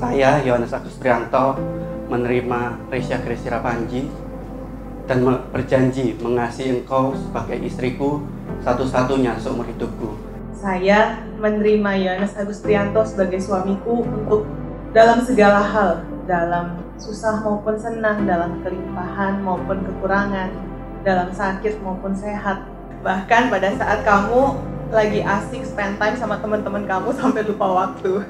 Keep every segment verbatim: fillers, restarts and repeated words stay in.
Saya, Yohanes Agus Prianto, menerima Resia Gresira Panji dan berjanji mengasihi engkau sebagai istriku satu-satunya seumur hidupku. Saya menerima Yohanes Agus Prianto sebagai suamiku untuk dalam segala hal, dalam susah maupun senang, dalam kelimpahan maupun kekurangan, dalam sakit maupun sehat. Bahkan pada saat kamu lagi asik spend time sama teman-teman kamu sampai lupa waktu.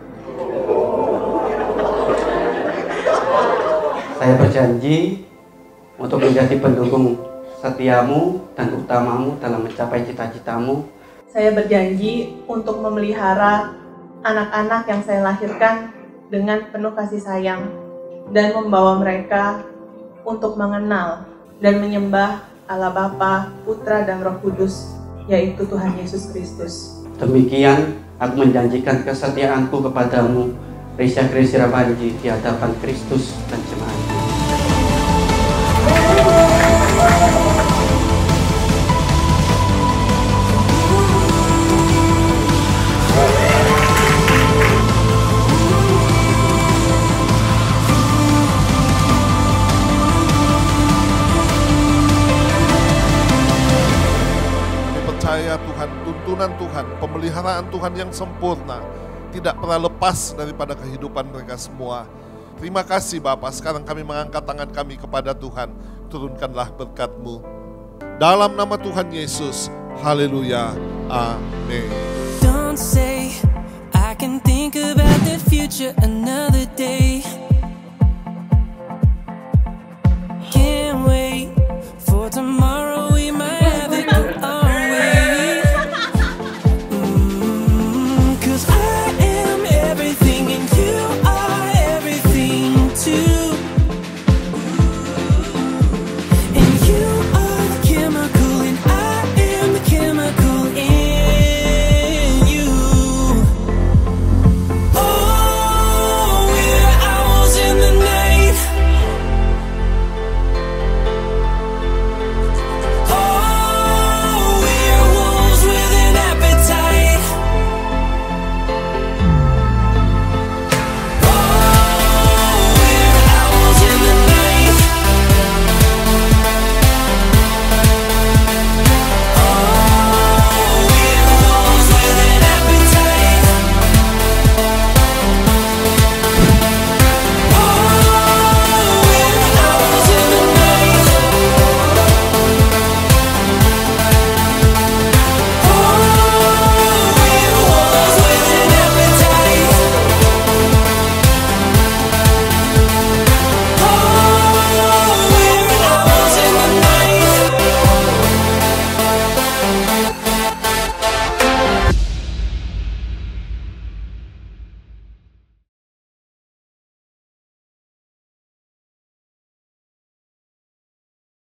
Saya berjanji untuk menjadi pendukung setiamu dan utamamu dalam mencapai cita-citamu. Saya berjanji untuk memelihara anak-anak yang saya lahirkan dengan penuh kasih sayang dan membawa mereka untuk mengenal dan menyembah Allah Bapa, Putra, dan Roh Kudus, yaitu Tuhan Yesus Kristus. Demikian aku menjanjikan kesetiaanku kepadamu, Resia Gresira Panji, di hadapan Kristus dan jemaatnya. Percaya Tuhan, tuntunan Tuhan, pemeliharaan Tuhan yang sempurna tidak pernah lepas daripada kehidupan mereka semua. Terima kasih Bapa. Sekarang kami mengangkat tangan kami kepada Tuhan. Turunkanlah berkat-Mu dalam nama Tuhan Yesus. Haleluya. Amin. Don't say I can think about the future another day.